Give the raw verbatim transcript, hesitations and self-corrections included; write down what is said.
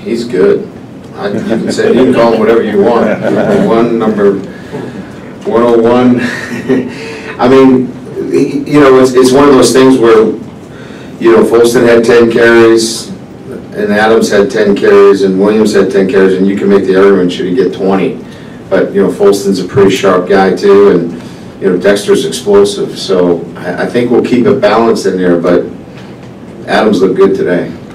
He's good. I, you can say, you can call him whatever you want. Number one, number one oh one. I mean, you know, it's, it's one of those things where, you know, Folston had ten carries, and Adams had ten carries, and Williams had ten carries, and you can make the argument should he get twenty. But, you know, Folston's a pretty sharp guy, too, and, you know, Dexter's explosive. So I, I think we'll keep it balanced in there, but Adams looked good today.